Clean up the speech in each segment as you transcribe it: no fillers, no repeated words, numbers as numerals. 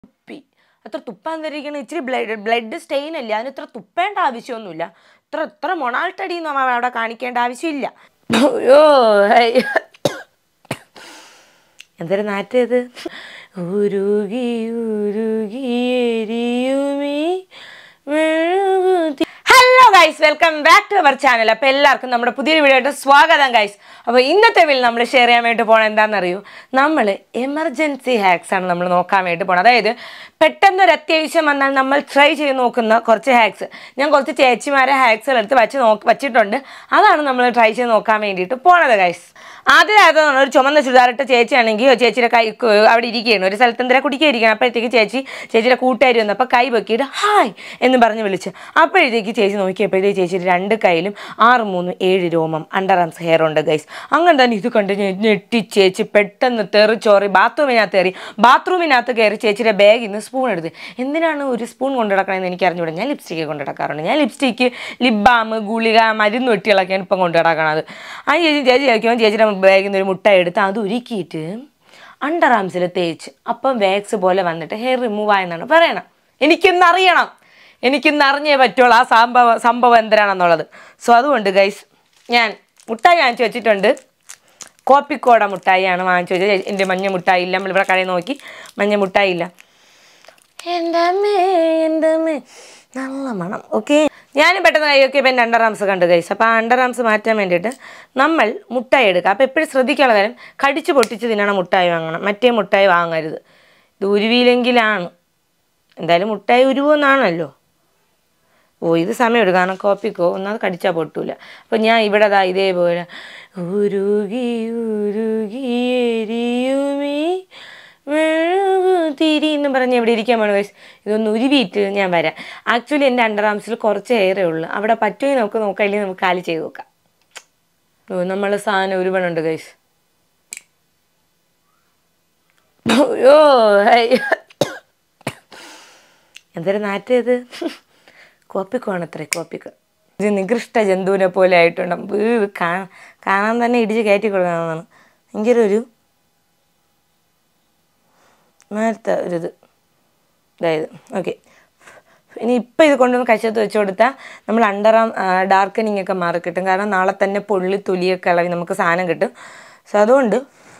തുപ്പി. അത്ര തുപ്പാൻ തരികയാണ്. ഇച്ചിരി ബ്ലഡ് സ്റ്റെയിൻ അല്ലേ, അതിന് ഇത്ര തുപ്പേണ്ട ആവശ്യമൊന്നുമില്ല. ഇത്ര മൊണാൾട്ടടി നമ്മൾ അവിടെ കാണിക്കേണ്ട ആവശ്യമില്ല. അയ്യോ എന്തൊരു നാറ്റത്. ഉരുകി ഉരുകി എരിയുമീ മെഴുകുതിരി. Hello guys, welcome back to our channel. അപ്പോൾ എല്ലാവർക്കും നമ്മുടെ പുതിയൊരു വീഡിയോ ആയിട്ട് സ്വാഗതം ഗൈസ്. അപ്പോൾ ഇന്നത്തെ വീഡിയോ നമ്മൾ ഷെയർ ചെയ്യാൻ വേണ്ടി പോകണം എന്താണെന്നറിയൂ, നമ്മൾ എമർജൻസി ഹാക്സ് ആണ് നമ്മൾ നോക്കാൻ വേണ്ടി പോകണം. അതായത് പെട്ടെന്നൊരു അത്യാവശ്യം വന്നാൽ നമ്മൾ ട്രൈ ചെയ്ത് നോക്കുന്ന കുറച്ച് ഹാക്സ്. ഞാൻ കുറച്ച് ചേച്ചിമാരെ ഹാക്സുകൾ എടുത്ത് വച്ചിട്ടുണ്ട്. അതാണ് നമ്മൾ ട്രൈ ചെയ്ത് നോക്കാൻ വേണ്ടിയിട്ട് പോണത് ഗൈസ്. ആദ്യമായതാണ് ഒരു ചുമന്ന ചുരിദാറിട്ട് ചേച്ചിയാണെങ്കിൽ ചേച്ചിയുടെ കൈ അവിടെ ഇരിക്കുകയാണ്, ഒരു സ്ഥലത്ത് എന്തിനാ കുടിക്കുകയിരിക്കണം. അപ്പോഴത്തേക്ക് ചേച്ചിയുടെ കൂട്ടുകാരി വന്നു. അപ്പോൾ കൈ വെക്കിയിട്ട് ഹായ് എന്ന് പറഞ്ഞ് വിളിച്ച്. അപ്പോഴത്തേക്ക് ചേച്ചി നോക്കിയപ്പോഴത്തേക്ക് ചേച്ചിയുടെ രണ്ട് കൈയിലും 6, 3, 7 രോമം അണ്ടർ ആംസ് ഹെയർ ഉണ്ട് ഗൈസ്. അങ്ങനെ തന്നെ ഇത് കണ്ട് ഞെട്ടിച്ചേച്ചി പെട്ടെന്ന് തെറിച്ചോറി ബാത്റൂമിനകത്ത് കയറി ചേച്ചിയുടെ ബാഗിൽ നിന്ന് സ്പൂൺ എടുത്ത്. എന്തിനാണ് ഒരു സ്പൂൺ കൊണ്ടു നടക്കണമെന്ന് എനിക്ക് അറിഞ്ഞൂടെ. ഞാൻ ലിപ്സ്റ്റിക്ക് കൊണ്ടു നടക്കാറുണ്ട്. ഞാൻ ലിപ്സ്റ്റിക്ക്, ലിപ് ബാം, ഗുളിക, മരുന്ന് വെട്ടികളൊക്കെയാണ് ഇപ്പം കൊണ്ടു നടക്കണത്. ആ ചേച്ചി ചോദിക്കുമ്പോൾ ചേച്ചിയുടെ ബാഗിൽ നിന്ന് ഒരു മുട്ടായി എടുത്ത് അത് ഉരുക്കിയിട്ട് അണ്ടർ ആംസിൽ തേച്ച് അപ്പം വാക്സ് പോലെ വന്നിട്ട് ഹെയർ റിമൂവ് ആയെന്നാണ് പറയണം. എനിക്കിന്നറിഞ്ഞേ പറ്റുള്ളൂ ആ സംഭവം എന്തരാണെന്നുള്ളത്. സോ അതുകൊണ്ട് ഗൈസ് ഞാൻ മുട്ടായി വാങ്ങിച്ചു വെച്ചിട്ടുണ്ട്. കോപ്പിക്കോട മുട്ടായിയാണ് വാങ്ങിച്ചു വെച്ചത്. എൻ്റെ മഞ്ഞ മുട്ടായി ഇല്ല. നമ്മളിവിടെ കടയിൽ നോക്കി മഞ്ഞ മുട്ടായി ഇല്ല. എൻ്റെ അമ്മേ നല്ല മണം. ഓക്കെ, ഞാനും പെട്ടെന്ന് കൈയൊക്കെ ഇപ്പം എൻ്റെ അണ്ടർ ആംസ് കണ്ട് ഗൈസ്. അപ്പോൾ ആ അണ്ടർ ആംസ് മാറ്റാൻ വേണ്ടിയിട്ട് നമ്മൾ മുട്ടായി എടുക്കുക. അപ്പോൾ എപ്പോഴും ശ്രദ്ധിക്കാനുള്ള കാര്യം, കടിച്ച് പൊട്ടിച്ച് തിന്നണം മുട്ടായി വാങ്ങണം, മറ്റേ മുട്ടായി വാങ്ങരുത്. ഇത് ഉരുവിയിലെങ്കിലാണ്. എന്തായാലും മുട്ടായി ഉരുവെന്നാണല്ലോ. ഇത് സമയം എടുക്കും, കാരണം കോപ്പിക്കോ ഒന്നത് കടിച്ചാൽ പൊട്ടൂല. അപ്പോൾ ഞാൻ ഇവിടെ ഇതേപോലെ ഉരുകി ഉരുകി എരിയുമീ മെഴുകുതിരി എന്ന് പറഞ്ഞ് എവിടെ ഇരിക്കാൻ വേണം ഗൈസ്. ഇതൊന്ന് ഉരുവിയിട്ട് ഞാൻ വരാം. ആക്ച്വലി എൻ്റെ അണ്ടർ ആംസിൽ കുറച്ച് ഹെയറേ ഉള്ളൂ. അവിടെ പറ്റുമെങ്കിൽ നമുക്ക് നോക്കാം, ഇല്ലെങ്കിൽ നമുക്ക് കാലി ചെയ്ത് നോക്കാം. നമ്മൾ സാധനം ഒരുപാടുണ്ട് ഗൈസ്. അയ്യോ എന്തൊരു നാറ്റത്. കോപ്പിക്കോണത്രേ, കോപ്പിക്കോ. ഇത് നികൃഷ്ട ജന്തുവിനെ പോലെ ആയിട്ടുണ്ട്. കാണാൻ തന്നെ ഇടിച്ച് കയറ്റി കൊടുക്കാവുന്നതാണ്. ഭയങ്കര ഒരു നേരത്തെ ഒരിത് അതായത്. ഓക്കെ, ഇനി ഇപ്പം ഇത് കൊണ്ടുവന്ന് കശത്ത് വെച്ച് കൊടുത്താൽ നമ്മൾ അണ്ടർ ആം ഡാർക്കനിങ് ഒക്കെ മാറി കിട്ടും. കാരണം നാളെ തന്നെ പൊള്ളി തൊലിയൊക്കെ ഇളവി നമുക്ക് സാധനം കിട്ടും. സോ അതുകൊണ്ട്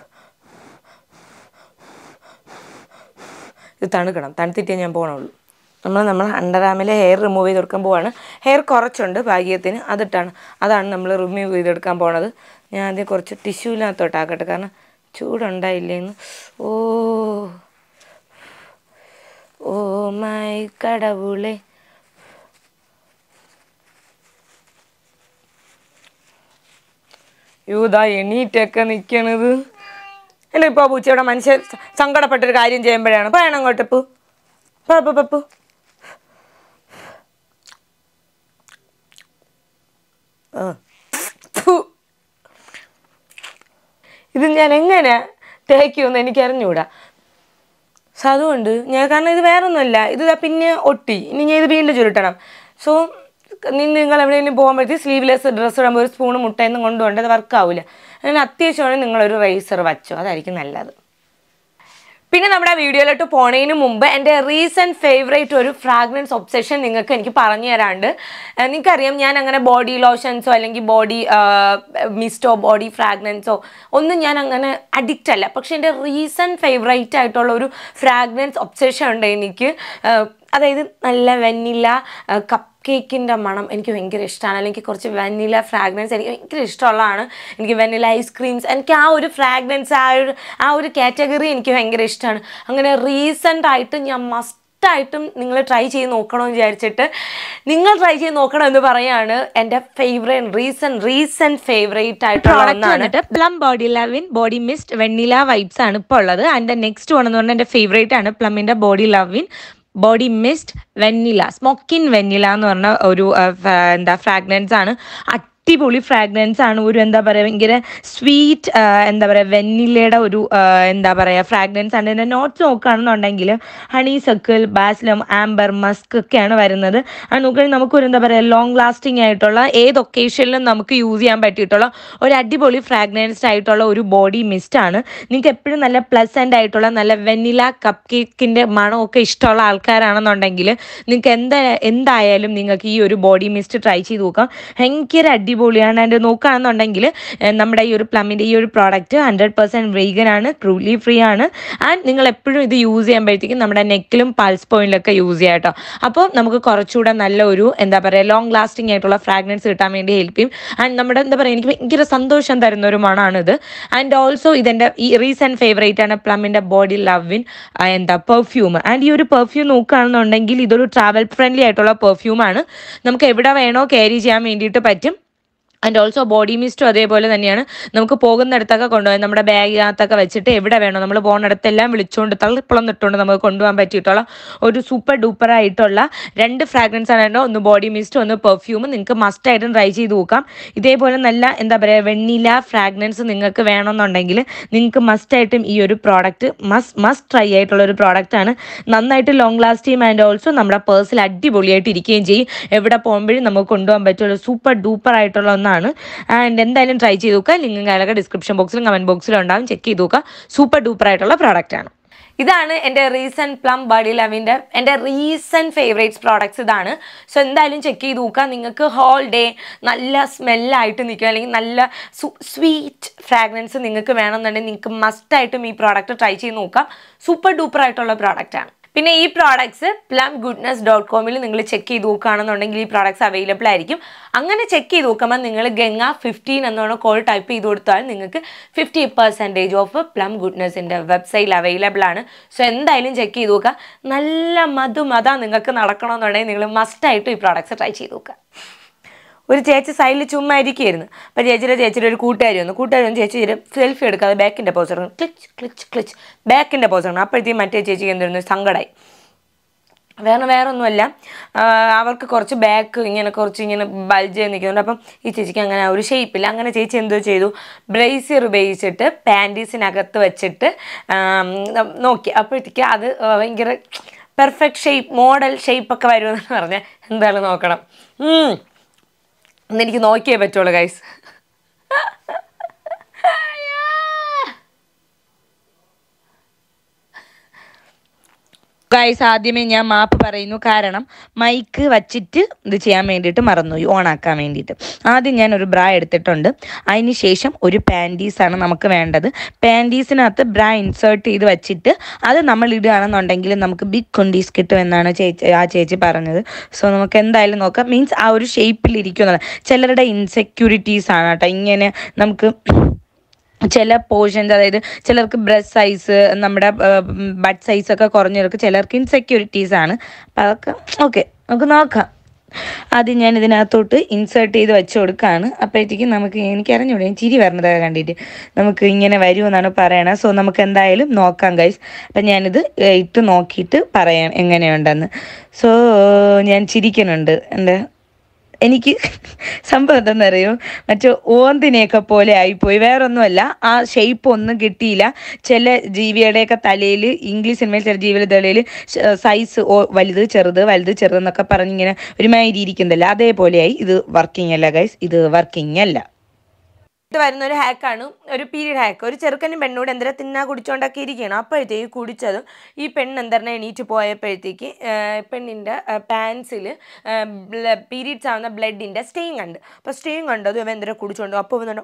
ഇത് തണുത്തിട്ടേ ഞാൻ പോകണുള്ളൂ. നമ്മൾ അണ്ടർ ആമിലെ ഹെയർ റിമൂവ് ചെയ്ത് കൊടുക്കാൻ പോവാണ്. ഹെയർ കുറച്ചുണ്ട് ഭാഗ്യത്തിന്, അതാണ് നമ്മൾ റിമൂവ് ചെയ്തെടുക്കാൻ പോണത്. ഞാൻ ആദ്യം കുറച്ച് ടിഷ്യൂവിനകത്തോട്ടാക്കട്ടെ, കാരണം ചൂടുണ്ടായില്ലേന്ന്. Oh my കടവുളെ. യൂതാ എണീറ്റൊക്കെ നിൽക്കണത്. അല്ല ഇപ്പോൾ പൂച്ചയുടെ മനുഷ്യൻ സങ്കടപ്പെട്ടൊരു കാര്യം ചെയ്യുമ്പോഴാണ്. പറയണം അങ്ങോട്ട് പൂ പപ്പു. ഇത് ഞാൻ എങ്ങനെ തേക്കുമെന്ന് എനിക്കറിഞ്ഞൂടാ. സോ അതുകൊണ്ട് കാരണം ഇത് വേറൊന്നുമല്ല, ഇത് പിന്നെ ഒട്ടി. ഇനി ഞാൻ ഇത് വീണ്ടും ചുരുട്ടണം. സോ നിങ്ങൾ എവിടെയെങ്കിലും പോകുമ്പോഴത്തേക്ക് സ്ലീവ്ലെസ് ഡ്രസ്സ് ഇടുമ്പോൾ ഒരു സ്പൂണ് മുട്ടയൊന്നും കൊണ്ടുപോകേണ്ടത് വർക്കാവില്ല. അങ്ങനെ അത്യാവശ്യമാണെങ്കിൽ നിങ്ങളൊരു റേസർ വച്ചോ, അതായിരിക്കും നല്ലത്. പിന്നെ നമ്മുടെ വീഡിയോയിലോട്ട് പോണതിന് മുമ്പ് എൻ്റെ റീസെൻറ്റ് ഫേവറേറ്റ് ഒരു ഫ്രാഗ്രൻസ് ഒബ്സെഷൻ എനിക്ക് പറഞ്ഞു തരാണ്ട്. നിങ്ങൾക്കറിയാം, ഞാൻ അങ്ങനെ ബോഡി ലോഷൻസോ അല്ലെങ്കിൽ ബോഡി മിസ്റ്റോ ബോഡി ഫ്രാഗ്രൻസോ ഒന്നും ഞാൻ അങ്ങനെ അഡിക്റ്റ് അല്ല. പക്ഷേ എൻ്റെ റീസെൻറ്റ് ഫേവറേറ്റ് ആയിട്ടുള്ള ഒരു ഫ്രാഗ്രൻസ് ഒബ്സെഷൻ ഉണ്ട് എനിക്ക്. അതായത് നല്ല വെനില കപ്പ് കേക്കിൻ്റെ മണം എനിക്ക് ഭയങ്കര ഇഷ്ടമാണ്. അല്ലെങ്കിൽ കുറച്ച് വെനില ഫ്രാഗ്രൻസ് എനിക്ക് ഭയങ്കര ഇഷ്ടമുള്ളതാണ്. എനിക്ക് വെനില ഐസ്ക്രീംസ്, എനിക്ക് ആ ഒരു ഫ്രാഗ്രൻസ് ആ ഒരു കാറ്റഗറി എനിക്ക് ഭയങ്കര ഇഷ്ടമാണ്. അങ്ങനെ റീസെൻ്റായിട്ട് ഞാൻ മസ്റ്റായിട്ടും നിങ്ങൾ ട്രൈ ചെയ്ത് നോക്കണമെന്ന് വിചാരിച്ചിട്ട് നിങ്ങൾ ട്രൈ ചെയ്ത് നോക്കണം എന്ന് പറയാണ്. എൻ്റെ റീസെൻറ്റ് ഫേവറേറ്റ് ആയിട്ടുള്ള ഒന്നാണ് Plum body lovin body mist vanilla vibes ആണ് ഇപ്പോൾ ഉള്ളത്. അതിൻ്റെ നെക്സ്റ്റ് വൺ എന്ന് പറഞ്ഞാൽ എൻ്റെ ഫേവറേറ്റ് ആണ് പ്ലമ്മിൻ്റെ body lovin body mist vanilla smokin vanilla എന്ന് പറഞ്ഞ ഒരു ഫ്രാഗ്രൻസ് ആണ്. അടിപൊളി ഫ്രാഗ്രൻസ് ആണ്. ഒരു എന്താ പറയുക ഭയങ്കര സ്വീറ്റ് എന്താ പറയുക വെന്നിലയുടെ ഒരു എന്താ പറയുക ഫ്രാഗ്രൻസ് ആണ്. ഇതിൻ്റെ നോട്ട്സ് നോക്കുകയാണെന്നുണ്ടെങ്കിൽ honeysuckle, balsam, amber, musk ഒക്കെയാണ് വരുന്നത്. അത് നോക്കുകയാണെങ്കിൽ നമുക്കൊരു എന്താ പറയുക ലോങ് ലാസ്റ്റിംഗ് ആയിട്ടുള്ള ഏത് ഒക്കേഷനിലും നമുക്ക് യൂസ് ചെയ്യാൻ പറ്റിയിട്ടുള്ള ഒരു അടിപൊളി ഫ്രാഗ്രൻസ്ഡ് ആയിട്ടുള്ള ഒരു ബോഡി മിസ്റ്റ് ആണ്. നിങ്ങൾക്ക് എപ്പോഴും നല്ല പ്ലസൻ്റ് ആയിട്ടുള്ള നല്ല വെനില കപ്പ് കേക്കിൻ്റെ മണമൊക്കെ ഇഷ്ടമുള്ള ആൾക്കാരാണെന്നുണ്ടെങ്കിൽ നിങ്ങൾക്ക് എന്തായാലും നിങ്ങൾക്ക് ഈ ഒരു ബോഡി മിസ്റ്റ് ട്രൈ ചെയ്ത് നോക്കാം. ഭയങ്കര അടിപൊളിയാണ്. ആൻഡ് നോക്കുകയാണെന്നുണ്ടെങ്കിൽ നമ്മുടെ ഈ ഒരു പ്ലമ്മിൻ്റെ ഈ ഒരു പ്രോഡക്റ്റ് 100% വെയ്ഗൻ ആണ്, ക്രൂലി ഫ്രീ ആണ്. ആൻഡ് നിങ്ങൾ എപ്പോഴും ഇത് യൂസ് ചെയ്യുമ്പോഴത്തേക്കും നമ്മുടെ നെക്കിലും പൾസ് പോയിന്റിലൊക്കെ യൂസ് ചെയ്യാം കേട്ടോ. അപ്പോൾ നമുക്ക് കുറച്ചുകൂടെ നല്ല ഒരു എന്താ പറയുക ലോങ് ലാസ്റ്റിംഗ് ആയിട്ടുള്ള ഫ്രാഗ്രൻസ് കിട്ടാൻ വേണ്ടി ഹെൽപ്പ് ചെയ്യും. ആൻഡ് നമ്മുടെ എന്താ പറയുക എനിക്ക് ഭയങ്കര സന്തോഷം തരുന്ന ഒരു മണമാണിത്. ആൻഡ് ഓൾസോ ഇതിൻ്റെ ഈ റീസെൻറ്റ് ഫേവറേറ്റ് ആണ് പ്ലമ്മിൻ്റെ ബോഡി ലവിൻ എന്താ പെർഫ്യൂം. ആൻഡ് ഈ ഒരു പെർഫ്യൂം നോക്കുകയാണെന്നുണ്ടെങ്കിൽ ഇതൊരു ട്രാവൽ ഫ്രണ്ട്ലി ആയിട്ടുള്ള പെർഫ്യൂമാണ്. നമുക്ക് എവിടെ വേണോ ക്യാരി ചെയ്യാൻ വേണ്ടിയിട്ട് പറ്റും. ആൻഡ് ഓൾസോ ബോഡി മിസ്റ്റും അതേപോലെ തന്നെയാണ്. നമുക്ക് പോകുന്നിടത്തൊക്കെ കൊണ്ടുപോകാൻ നമ്മുടെ ബാഗിനകത്തൊക്കെ വെച്ചിട്ട് എവിടെ വേണോ നമ്മൾ പോകുന്നിടത്തെല്ലാം വിളിച്ചുകൊണ്ട് തള്ളിപ്പളം ഇട്ടുകൊണ്ട് നമുക്ക് കൊണ്ടുപോകാൻ പറ്റിയിട്ടുള്ള ഒരു സൂപ്പർ ഡൂപ്പർ ആയിട്ടുള്ള 2 ഫ്രാഗ്രൻസ് ആണ്. ഒന്ന് ബോഡി മിസ്റ്റ്, ഒന്ന് പെർഫ്യൂം. നിങ്ങൾക്ക് മസ്റ്റായിട്ടും ട്രൈ ചെയ്ത് നോക്കാം. ഇതേപോലെ നല്ല എന്താ പറയുക വെണ്ണില ഫ്രാഗ്രൻസ് നിങ്ങൾക്ക് വേണമെന്നുണ്ടെങ്കിൽ നിങ്ങൾക്ക് മസ്റ്റായിട്ടും ഈ ഒരു പ്രോഡക്റ്റ് മസ്റ്റ് ട്രൈ ആയിട്ടുള്ള ഒരു പ്രോഡക്റ്റാണ്. നന്നായിട്ട് ലോങ് ലാസ്റ്റ് ചെയ്യും. ആൻഡ് ഓൾസോ നമ്മുടെ പേഴ്സിൽ അടിപൊളിയായിട്ട് ഇരിക്കുകയും ചെയ്യും. എവിടെ പോകുമ്പോഴും നമുക്ക് കൊണ്ടുപോകാൻ പറ്റുള്ള സൂപ്പർ ഡൂപ്പർ ആയിട്ടുള്ള ഒന്നാണ്. ആൻഡ് എന്തായാലും ട്രൈ ചെയ്ത് നോക്കുക. ലിങ്കും കാര്യങ്ങളൊക്കെ ഡിസ്ക്രിപ്ഷൻ ബോക്സിലും കമൻറ്റ് ബോക്സിലും ഉണ്ടാവും. ചെക്ക് ചെയ്ത് നോക്കുക. സൂപ്പർ ഡൂപ്പർ ആയിട്ടുള്ള പ്രോഡക്റ്റ് ആണ്. ഇതാണ് എൻ്റെ റീസെൻറ്റ് പ്ലം ബോഡി ലവിൻ്റെ എൻ്റെ റീസെൻറ്റ് ഫേവറേറ്റ്സ് പ്രോഡക്ട്സ് ഇതാണ്. സോ എന്തായാലും ചെക്ക് ചെയ്ത് നോക്കുക. നിങ്ങൾക്ക് ഹോൾ ഡേ നല്ല സ്മെല്ലായിട്ട് നിൽക്കുക, അല്ലെങ്കിൽ നല്ല സ്വീറ്റ് ഫ്രാഗ്രൻസ് നിങ്ങൾക്ക് വേണമെന്നുണ്ടെങ്കിൽ നിങ്ങൾക്ക് മസ്റ്റായിട്ടും ഈ പ്രോഡക്റ്റ് ട്രൈ ചെയ്ത് നോക്കാം. സൂപ്പർ ഡൂപ്പർ ആയിട്ടുള്ള പ്രോഡക്റ്റാണ്. പിന്നെ ഈ പ്രോഡക്ട്സ് plumgoodness.com നിങ്ങൾ ചെക്ക് ചെയ്ത് നോക്കുകയാണെന്നുണ്ടെങ്കിൽ ഈ പ്രോഡക്ട്സ് അവൈലബിൾ ആയിരിക്കും. അങ്ങനെ ചെക്ക് ചെയ്ത് നോക്കുമ്പോൾ നിങ്ങൾ ഗംഗ 15 എന്നാണ് കോഡ് ടൈപ്പ് ചെയ്ത് കൊടുത്താൽ നിങ്ങൾക്ക് 50% ഓഫ് പ്ലം ഗുഡ്നെസ്സിൻ്റെ വെബ്സൈറ്റിൽ അവൈലബിൾ ആണ്. സോ എന്തായാലും ചെക്ക് ചെയ്ത് നോക്കുക. നല്ല മധുമത നിങ്ങൾക്ക് നടക്കണമെന്നുണ്ടെങ്കിൽ നിങ്ങൾ മസ്റ്റായിട്ടും ഈ പ്രോഡക്ട്സ് ട്രൈ ചെയ്ത് നോക്കുക. ഒരു ചേച്ചി സൈഡിൽ ചുമ്മാ ഇരിക്കുകയായിരുന്നു. അപ്പോൾ ചേച്ചിയുടെ ഒരു കൂട്ടുകാരി വന്നു ചേച്ചി സെൽഫി എടുക്കാതെ ബാക്കിൻ്റെ പോസ് ഇറങ്ങും. ക്ലിച്ച് ബാക്കിൻ്റെ പോസ് ഇറങ്ങും. അപ്പോഴത്തേക്കും മറ്റേ ചേച്ചിക്ക് എന്തായിരുന്നു സങ്കടമായി. വേറെ ഒന്നുമല്ല, അവർക്ക് കുറച്ച് ബാക്ക് ഇങ്ങനെ ബൾജ് ചെയ്ത് നിൽക്കുന്നുണ്ട്. അപ്പം ഈ ചേച്ചിക്ക് അങ്ങനെ ഒരു ഷേപ്പില്ല. അങ്ങനെ ചേച്ചി എന്തോ ചെയ്തു, ബ്രേസിയർ ഉപയോഗിച്ചിട്ട് പാൻറ്റീസിനകത്ത് വെച്ചിട്ട് നോക്കി. അപ്പോഴത്തേക്ക് അത് ഭയങ്കര പെർഫെക്റ്റ് ഷേപ്പ്, മോഡൽ ഷേപ്പൊക്കെ വരുമെന്ന് പറഞ്ഞാൽ എന്തായാലും നോക്കണം. എന്നെനിക്ക് നോക്കിയേ പറ്റുള്ളൂ ഗൈസ്. ഗൈസ് ആദ്യമേ ഞാൻ മാപ്പ് പറയുന്നു. കാരണം മൈക്ക് വച്ചിട്ട് ഇത് ചെയ്യാൻ വേണ്ടിയിട്ട് മറന്നുപോയി, ഓണാക്കാൻ വേണ്ടിയിട്ട്. ആദ്യം ഞാൻ ഒരു ബ്രാ എടുത്തിട്ടുണ്ട്. അതിന് ശേഷം ഒരു പാൻറ്റീസാണ് നമുക്ക് വേണ്ടത്. പാൻറ്റീസിനകത്ത് ബ്രാ ഇൻസേർട്ട് ചെയ്ത് വെച്ചിട്ട് അത് നമ്മൾ ഇടുകയാണെന്നുണ്ടെങ്കിൽ നമുക്ക് ബിഗ് കൊണ്ടീസ് കിട്ടും എന്നാണ് ആ ചേച്ചി പറഞ്ഞത്. സോ നമുക്ക് എന്തായാലും നോക്കാം. മീൻസ് ആ ഒരു ഷേപ്പിലിരിക്കുന്നത്. ചിലരുടെ ഇൻസെക്യൂരിറ്റീസ് ആണ് കേട്ടോ ഇങ്ങനെ. നമുക്ക് ചില പോർഷൻസ്, അതായത് ചിലർക്ക് ബ്രസ്റ്റ് സൈസ്, നമ്മുടെ ബട്ട് സൈസൊക്കെ കുറഞ്ഞവർക്ക് ചിലർക്ക് ഇൻസെക്യൂരിറ്റീസ് ആണ്. അപ്പം അതൊക്കെ ഓക്കെ, നമുക്ക് നോക്കാം. ആദ്യം ഞാൻ ഇതിനകത്തോട്ട് ഇൻസേർട്ട് ചെയ്ത് വെച്ച് കൊടുക്കുകയാണ്. അപ്പോഴത്തേക്കും എനിക്കറിഞ്ഞൂടെ ചിരി വരണതൊക്കെ കണ്ടിട്ട് നമുക്ക് ഇങ്ങനെ വരുമെന്നാണ് പറയണത്. സോ നമുക്ക് എന്തായാലും നോക്കാം ഗൈസ്. അപ്പം ഞാനിത് ഇട്ട് നോക്കിയിട്ട് പറയാം എങ്ങനെയുണ്ടെന്ന്. സോ ഞാൻ ചിരിക്കുന്നുണ്ട്. എനിക്ക് സംഭവം എന്താണെന്നറിയോ, മറ്റേ ഓന്തിനെയൊക്കെ പോലെ ആയിപ്പോയി. വേറൊന്നുമല്ല, ആ ഷേപ്പ് ഒന്നും കിട്ടിയില്ല. ചില ജീവിയുടെയൊക്കെ തലയിൽ, ഇംഗ്ലീഷ് സിനിമയിൽ ചില ജീവിയുടെ തലയിൽ സൈസ് വലുത് ചെറുത് എന്നൊക്കെ പറഞ്ഞിങ്ങനെ ഒരുമാതിരി ഇരിക്കുന്നില്ല, അതേപോലെയായി. ഇത് വർക്കിംഗ് അല്ല ഗൈസ്, ഇത് വർക്കിംഗ് അല്ല. വരുന്ന ഒരു ഹാക്കാണ്, ഒരു പീരീഡ് ഹാക്ക്. ഒരു ചെറുക്കനും പെണ്ണോട് എന്തിനാ തിന്നാ കുടിച്ചോണ്ടൊക്കെ ഇരിക്കുകയാണ്. അപ്പോഴത്തേക്ക് കുടിച്ചതും ഈ പെണ്ണ് എന്തെല്ലാം എണീറ്റ് പോയപ്പോഴത്തേക്ക് പെണ്ണിൻ്റെ പാൻസിൽ പീരീഡ്സ് ആവുന്ന ബ്ലഡിൻ്റെ സ്റ്റെയിൻ കണ്ട്. അപ്പോൾ സ്റ്റെയിൻ കണ്ടത് ഇവ എന്തിനാ കുടിച്ചോണ്ട്. അപ്പോൾ വന്നിട്ട്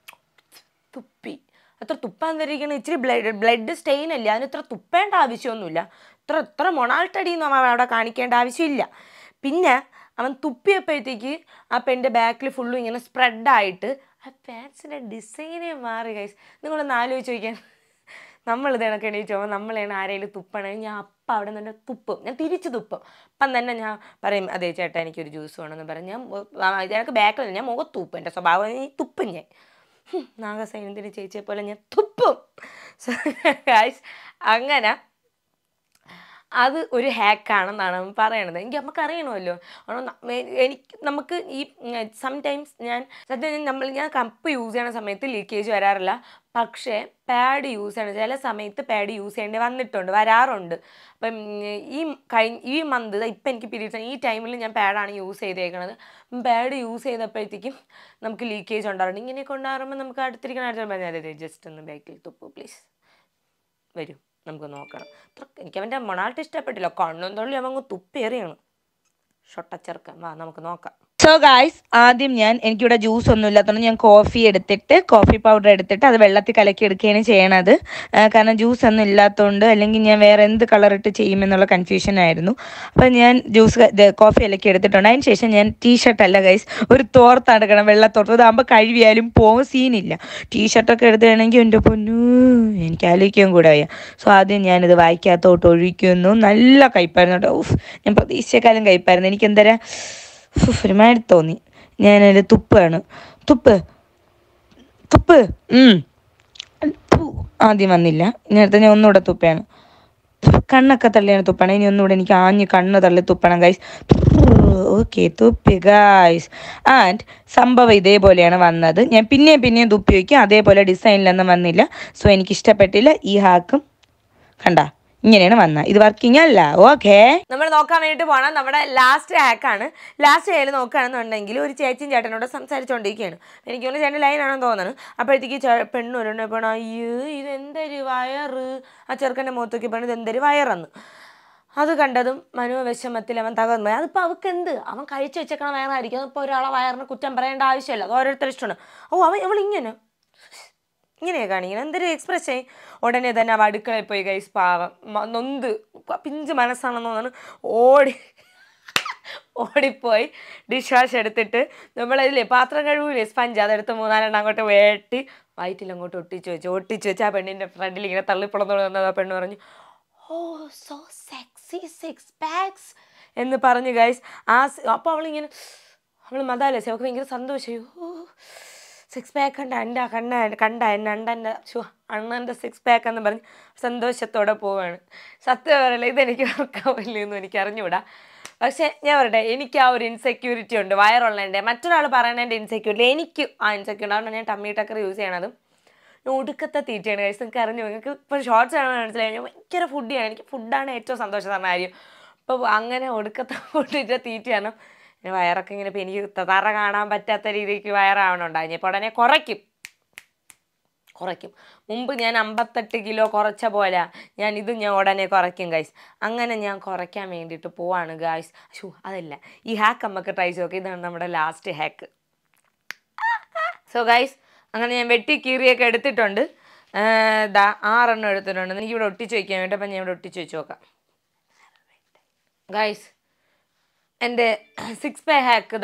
തുപ്പി. അത്ര തുപ്പാൻ തരികയാണ്. ഇച്ചിരി ബ്ലഡ് സ്റ്റെയിൻ അല്ലേ, അതിന് ഇത്ര തുപ്പേണ്ട ആവശ്യമൊന്നുമില്ല. ഇത്ര മൊണാൾട്ടടിയൊന്നും അവിടെ കാണിക്കേണ്ട ആവശ്യമില്ല. പിന്നെ അവൻ തുപ്പിയപ്പോഴത്തേക്ക് ആ പെണ്ണിൻ്റെ ബാക്കിൽ ഫുള്ളും ഇങ്ങനെ സ്പ്രെഡായിട്ട് ആ പാൻസിൻ്റെ ഡിസൈനേ മാറി ഗൈസ്. നിങ്ങളൊന്ന് ആലോചിച്ച് നോക്കിയാൽ, നമ്മളിത് കണക്ക് എണീറ്റ് പോകുമ്പോൾ നമ്മളാണ് ആരെങ്കിലും തുപ്പണമെങ്കിൽ ഞാൻ അപ്പം അവിടെ നിന്ന് തുപ്പും, ഞാൻ തിരിച്ച് തുപ്പും. അപ്പം തന്നെ ഞാൻ പറയും, അതേ ചേട്ടാ എനിക്കൊരു ജ്യൂസ് വേണമെന്ന് പറയും. എനിക്ക് ബാക്കിൽ ഞാൻ മുഖത്ത് തുപ്പും. എൻ്റെ സ്വഭാവം തുപ്പും. ഞാൻ നാഗസൈന്യത്തിൻ്റെ ചേച്ചിയെ പോലെ ഞാൻ തുപ്പും. ഗൈസ് അങ്ങനെ അത് ഒരു ഹാക്കാണെന്നാണ് പറയണത്. നമുക്കറിയണമല്ലോ. നമുക്ക് ഈ സംടൈംസ് സത്യം ഞാൻ കപ്പ് യൂസ് ചെയ്യണ സമയത്ത് ലീക്കേജ് വരാറില്ല. പക്ഷേ പാഡ് യൂസ് ചെയ്യണം ചില സമയത്ത് പാഡ് യൂസ് ചെയ്യേണ്ടി വരാറുണ്ട്. അപ്പം ഈ മന്ത് ഇപ്പം എനിക്ക് പീരീഡ്സ് ഈ ടൈമിൽ ഞാൻ പാഡാണ് യൂസ് ചെയ്തേക്കണത്. പാഡ് യൂസ് ചെയ്തപ്പോഴത്തേക്കും നമുക്ക് ലീക്കേജ് ഉണ്ടാറുണ്ട്. ഇങ്ങനെയൊക്കെ ഉണ്ടാകുമ്പോൾ നമുക്ക് അടുത്തിരിക്കണ ജസ്റ്റ് ഒന്ന് ബാക്കിൽ തുപ്പു പ്ലീസ് വരൂ, നമുക്ക് നോക്കണം. എനിക്ക് അവൻ്റെ മണാൾട്ട് ഇഷ്ടപ്പെട്ടില്ല. കണ്ണും തൊള്ളി അവങ്ങ് തുപ്പേറിയാണ്. ഷൊട്ടച്ചെറുക്കൻ. വാ നമുക്ക് നോക്കാം. സോ ഗായ്സ്, ആദ്യം എനിക്കിവിടെ ജ്യൂസ് ഒന്നും ഇല്ലാത്തതുകൊണ്ട് ഞാൻ കോഫി പൗഡർ എടുത്തിട്ട് അത് വെള്ളത്തിൽ കലക്കി എടുക്കുകയാണ് ചെയ്യണത്. കാരണം ജ്യൂസ് ഒന്നും ഇല്ലാത്തതുകൊണ്ട്, അല്ലെങ്കിൽ ഞാൻ വേറെ എന്ത് കളറിട്ട് ചെയ്യുമെന്നുള്ള കൺഫ്യൂഷൻ ആയിരുന്നു. അപ്പം ഞാൻ കോഫി കലക്കി എടുത്തിട്ടുണ്ട്. അതിന് ശേഷം ഞാൻ ടീഷർട്ടല്ല ഗൈസ്, ഒരു തോർത്ത് എടുക്കണം, വെള്ളത്തോർത്ത്. അതാകുമ്പോൾ കഴുകിയാലും പോകും, സീനില്ല. ടീഷർട്ടൊക്കെ എടുത്തുകയാണെങ്കിൽ എൻ്റെ പൊന്നു എനിക്ക് ആലോചിക്കാൻ കൂടെ വയ്യ. സോ ആദ്യം ഞാനിത് വായിക്കാത്തോട്ട് ഒഴിക്കുന്നു. നല്ല കയ്പ്പായിരുന്നു കേട്ടോ. ഞാൻ പ്രതീക്ഷിച്ചേക്കാളും കയ്പ്പായിരുന്നു. എനിക്ക് എന്തരാ ഒരുമാതിരി തോന്നി. ഞാനതിൽ തുപ്പാണ്. തുപ്പ് തുപ്പ് ആദ്യം വന്നില്ല. ഇനി ഞാൻ ഒന്നുകൂടെ തുപ്പയാണ്. കണ്ണൊക്കെ തള്ളിയാണ് തുപ്പണം. ഇനി ഒന്നുകൂടെ എനിക്ക് ആഞ്ഞ് കണ്ണ് തള്ളി തുപ്പണം ഗൈസ്. ഓക്കെ, തുപ്പി ഗൈസ്. ആൻഡ് സംഭവം ഇതേപോലെയാണ് വന്നത്. ഞാൻ പിന്നെയും തുപ്പി വയ്ക്കും. അതേപോലെ ഡിസൈനിലൊന്നും വന്നില്ല. സോ എനിക്ക് ഇഷ്ടപ്പെട്ടില്ല. ഈ ഹാക്കും കണ്ട ഇങ്ങനെയാണ് വന്നത്. ഇത് വർക്കിംഗ് അല്ല. ഓക്കെ, നമ്മൾ നോക്കാൻ വേണ്ടിയിട്ട് പോകണം. നമ്മുടെ ലാസ്റ്റ് ഹാക്കാണ്. ലാസ്റ്റ് ഹാക്കിൽ നോക്കുകയാണെന്നുണ്ടെങ്കിൽ ഒരു ചേച്ചിയും ചേട്ടനോട് സംസാരിച്ചുകൊണ്ടിരിക്കുകയാണ്. എനിക്ക് തോന്നുന്നു ചേട്ടൻ ലൈനാണെന്ന് തോന്നുന്നു. അപ്പോഴത്തേക്ക് പെണ്ണ് വരണ പെണ്ണ്, അയ്യോ ഇതെന്തൊരു വയറ്. ആ ചെറുക്കൻ്റെ മുഖത്തൊക്കെ പെണ്ണ് ഇതെന്തൊരു വയറെന്ന്. അത് കണ്ടതും മനോവിഷമത്തിൽ അവൻ തകർന്നു പോയി. അതിപ്പോൾ അവൾക്ക് എന്ത്, അവൻ കഴിച്ചു വെച്ചേക്കണ വയറായിരിക്കും. അതിപ്പോൾ ഒരാളെ വയറിന് കുറ്റം പറയേണ്ട ആവശ്യമില്ല. അത് ഓരോരുത്തർ ഇഷ്ടമാണ്. ഇങ്ങനെയാണ് കാണിക്കണം. എന്തൊരു എക്സ്പ്രഷൻ. ഉടനെ തന്നെ അവ അടുക്കളയിൽ പോയി ഗൈസ്. പാവം നൊന്ത് പിഞ്ച് മനസ്സാണെന്ന് തോന്നുന്നു. ഓടിപ്പോയി ഡിഷ് വാഷ് എടുത്തിട്ട് നമ്മളതില്ലേ പാത്രം കഴുകൂലേ സ്പഞ്ച്, അതെടുത്ത് 3-4 അങ്ങോട്ട് വേട്ടി വയറ്റിലങ്ങോട്ട് ഒട്ടിച്ച് വെച്ച് ആ പെണ്ണിൻ്റെ ഫ്രണ്ടിൽ ഇങ്ങനെ തള്ളിപ്പുളന്നോട് വന്നത്. ആ പെണ്ണ് പറഞ്ഞു, ഓ സോ സെക്സി 6 പാക്സ് എന്ന് പറഞ്ഞു ഗൈസ്. അപ്പോൾ അവൾ മതാലേ അവൾക്ക് ഭയങ്കര സന്തോഷമായി. 6 പാക്ക് അണ്ണൻ്റെ 6 പാക്ക് എന്ന് പറഞ്ഞ് സന്തോഷത്തോടെ പോവാണ്. സത്യം പറയല്ല, ഇതെനിക്ക് വർക്കാവില്ലെന്നും എനിക്ക് അറിഞ്ഞുകൂടാ. പക്ഷേ ഞാൻ പറയട്ടെ, എനിക്ക് ആ ഒരു ഇൻസെക്യൂരിറ്റി ഉണ്ട് വയറുള്ളതിൻ്റെ. മറ്റൊരാൾ പറയുന്നതിൻ്റെ ഇൻസെക്യൂരിറ്റി എനിക്ക് ആ ഇൻസെക്യൂരിറ്റി. അതുകൊണ്ട് ഞാൻ ടമ്മി ടക്കർ യൂസ് ചെയ്യണതും ഒടുക്കത്തെ തീറ്റയാണ് ഗൈസ്. നിങ്ങൾക്ക് അറിഞ്ഞു, നിങ്ങൾക്ക് ഇപ്പോൾ ഷോർട്സ് ആണെന്ന് മനസ്സിലായി. ഭയങ്കര ഫുഡിയാണ്. എനിക്ക് ഫുഡാണ് ഏറ്റവും സന്തോഷം തന്ന കാര്യം. അപ്പോൾ അങ്ങനെ ഒടുക്കത്തെ ഫുഡിൻ്റെ തീറ്റയാണ്. വയറൊക്കെ ഇങ്ങനെ ഇപ്പം എനിക്ക് തറ കാണാൻ പറ്റാത്ത രീതിക്ക് വയറാവണുണ്ടായി. ഇപ്പോൾ ഉടനെ കുറയ്ക്കും. മുമ്പ് ഞാൻ 58 കിലോ കുറച്ച പോലെ ഞാൻ ഉടനെ കുറയ്ക്കും ഗൈസ്. അങ്ങനെ ഞാൻ കുറയ്ക്കാൻ വേണ്ടിയിട്ട് പോവാണ് ഗൈസ്. അതല്ല, ഈ ഹാക്ക് നമുക്ക് ട്രൈ ചെയ്ത് നോക്കാം. ഇതാണ് നമ്മുടെ ലാസ്റ്റ് ഹാക്ക്. സോ ഗൈസ്, അങ്ങനെ ഞാൻ വെട്ടി കീറിയൊക്കെ എടുത്തിട്ടുണ്ട്. 6 എടുത്തിട്ടുണ്ട്. എനിക്കിവിടെ ഒട്ടിച്ച് വയ്ക്കാൻ വേണ്ടി. അപ്പം ഞാൻ ഇവിടെ ഒട്ടിച്ച് വെച്ച് നോക്കാം ഗൈസ്. എൻ്റെ 6 പാക്ക് ഹാക്ക്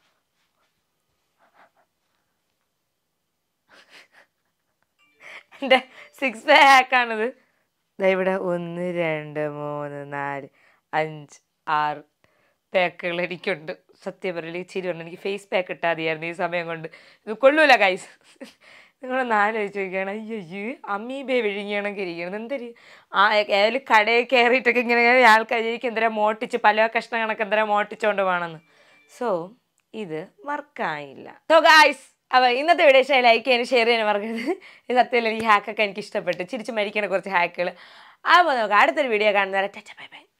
എൻ്റെ 6 പാക്ക് ഹാക്കാണിത്. ഇവിടെ 1 2 3 4 5 6 പാക്കുകൾ എനിക്കുണ്ട്. സത്യം പറയില്ല, ചിരി ഉണ്ട്. എനിക്ക് ഫേസ് പാക്ക് ഇട്ടാൽ മതിയായിരുന്നു ഈ സമയം കൊണ്ട്. ഇത് കൊള്ളൂല ഗൈസ്. നിങ്ങളൊന്ന് ആലോചിച്ച് നോക്കുകയാണ്. അയ്യോ അമ്മീബേ വിഴുങ്ങിയാണെങ്കിൽ ഇരിക്കണം. എന്തൊരു ഏതായാലും കടയിൽ കയറിയിട്ടൊക്കെ ഇങ്ങനെ ആൾക്കാർക്ക് എന്തെങ്കിലും മോട്ടിച്ച് പല കഷ്ണ കണക്ക് എന്തെങ്കിലും മോട്ടിച്ചുകൊണ്ട് വേണമെന്ന്. സോ ഇത് വർക്കായില്ല. സോ ഗൈസ്, അപ്പോൾ ഇന്നത്തെ വീഡിയോ ഇഷ്ടമായി ലൈക്ക് ചെയ്യാനും ഷെയർ ചെയ്യാനും മറക്കരുത്. ഇത് സത്യമല്ല, ഈ ഹാക്കൊക്കെ എനിക്ക് ഇഷ്ടപ്പെട്ടു. ചിരിച്ച് മരിക്കുന്ന കുറച്ച് ഹാക്കുകൾ. അപ്പോൾ നമുക്ക് അടുത്തൊരു വീഡിയോ കാണുന്നവരെ ബൈ ബൈ.